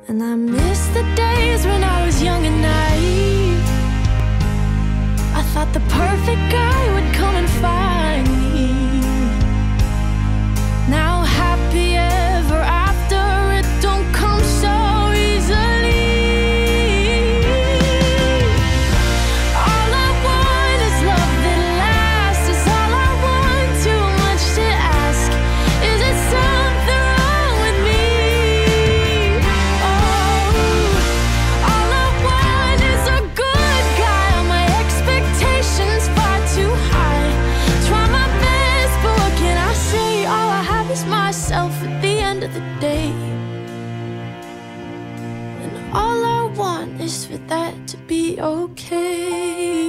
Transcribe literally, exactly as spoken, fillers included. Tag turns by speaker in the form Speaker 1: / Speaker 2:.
Speaker 1: And I miss the days when I was young and naive. I thought the perfect guy would come and find me. Now happy ever after, it don't come so easily. All I want is love that lasts. Is all I want, too much to ask. Is it something wrong with me? Oh, all I want is a good guy. All my expectations far too high. Try my best, but what can I say? All I have is myself at the end of the day. And all I want is for that to be okay.